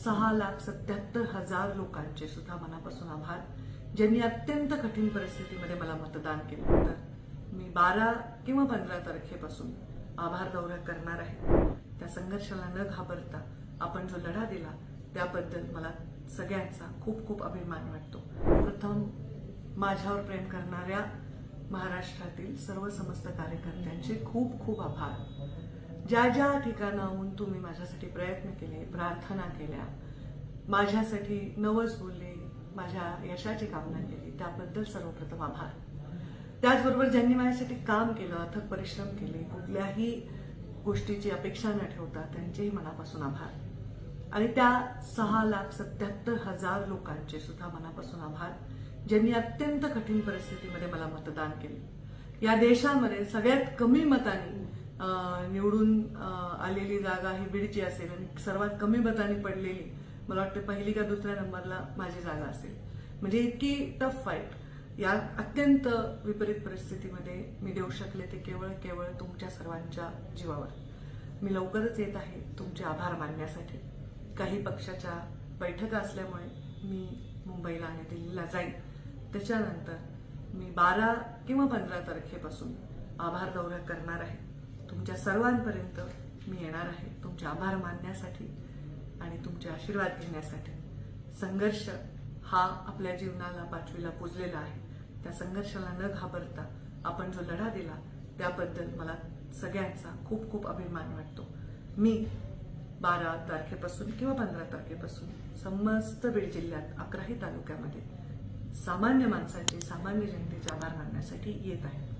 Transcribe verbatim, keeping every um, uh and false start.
सहा लाख सत्याहत्तर हजार लोकांचे सुद्धा मनापासून आभार, ज्यांनी अत्यंत कठीण परिस्थितीमध्ये मला मतदान केलं होतं। मी बारा किंवा पंधरा तारखेपासून आभार दौरा करणार आहे। त्या संघर्षाला न घाबरता आपण जो लढा दिला त्याबद्दल मला सगळ्यांचा खूप खूप अभिमान वाटतो। प्रथम माझ्यावर प्रेम करणाऱ्या महाराष्ट्रातील सर्व समस्त कार्यकर्त्यांचे खूप खूप आभार। ज्या ज्या ठिकाणाहून तुम्ही माझ्यासाठी प्रयत्न केले, प्रार्थना केल्या, माझ्यासाठी नवस बोलले, माझ्या यशाची कामना केली, त्याबद्दल सर्वप्रथम आभार। त्याचबरोबर ज्यांनी माझ्यासाठी काम केलं, अथक परिश्रम केले, कुठल्याही गोष्टीची अपेक्षा न ठेवता त्यांचेही मनापासून आभार। आणि त्या सहा लाख सत्याहत्तर हजार लोकांचे सुद्धा मनापासून आभार, ज्यांनी अत्यंत कठीण परिस्थितीमध्ये मला मतदान केले। या देशामध्ये सगळ्यात कमी मतांनी निवडून आलेली जागा ही बीडची असेल आणि सर्वात कमी मतांनी पडलेली मला वाटतं पहिली का दुसऱ्या नंबरला माझी जागा असेल। म्हणजे इतकी टफ फाईट या अत्यंत विपरीत परिस्थितीमध्ये मी देऊ शकले ते केवळ केवळ तुमच्या सर्वांच्या जीवावर। मी लवकरच येत आहे तुमचे आभार मानण्यासाठी। काही पक्षाच्या बैठका असल्यामुळे मी मुंबईला आणि दिल्लीला जाईन। त्याच्यानंतर मी बारा किंवा पंधरा तारखेपासून आभार दौरा करणार आहे। तुमच्या सर्वांपर्यंत मी येणार आहे तुमचे आभार मानण्यासाठी आणि तुमचे आशीर्वाद घेण्यासाठी। संघर्ष हा आपल्या जीवनाला पाचवीला पुजलेला आहे। त्या संघर्षाला न घाबरता आपण जो लढा दिला त्याबद्दल मला सगळ्यांचा खूप खूप अभिमान वाटतो। मी बारा तारखेपासून किंवा पंधरा तारखेपासून समस्त बीड जिल्ह्यात अकराही तालुक्यामध्ये सामान्य माणसाचे, सामान्य जनतेचे आभार मानण्यासाठी येत आहे।